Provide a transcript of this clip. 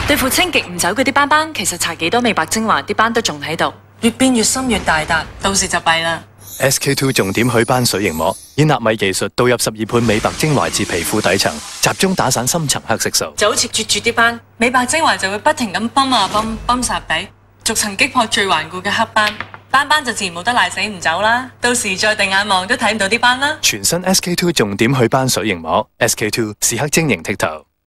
對付清極唔走嗰啲斑斑，其實搽幾多美白精華，啲斑都仲喺度，越變越深越大笪，到時就弊啦。 SK2 重點祛斑水凝膜，以納米技術導入12倍美白精華至皮膚底層，集中打散深層黑色素， 就好似絕啲斑，美白精華就會不停咁泵啊泵煞底，逐層擊破最頑固嘅黑斑，斑就自然冇得賴死唔走啦。到時再定眼望都睇唔到啲斑啦。 全新 SK2 重點祛斑水凝膜 ，SK2 時刻晶瑩剔透。